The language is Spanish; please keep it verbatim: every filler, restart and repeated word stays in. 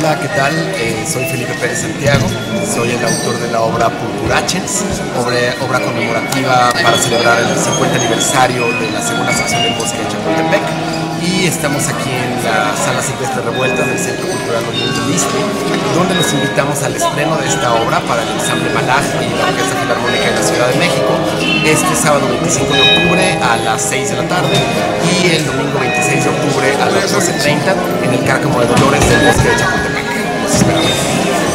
Hola, ¿qué tal? Eh, soy Felipe Pérez Santiago, soy el autor de la obra Purpurachens, obra, obra conmemorativa para celebrar el cincuenta aniversario de la segunda sección del Bosque de Chapultepec, y estamos aquí en la Sala Silvestre Revueltas del Centro Cultural Oriente Liste, donde los invitamos al estreno de esta obra para el ensamble Malaj y la Orquesta Filarmónica de la Ciudad de México, este sábado veinticinco de octubre a las seis de la tarde y el domingo veintiséis de octubre a las doce treinta en el Cárcamo de Dolores del Bosque de Chapultepec. Los esperamos.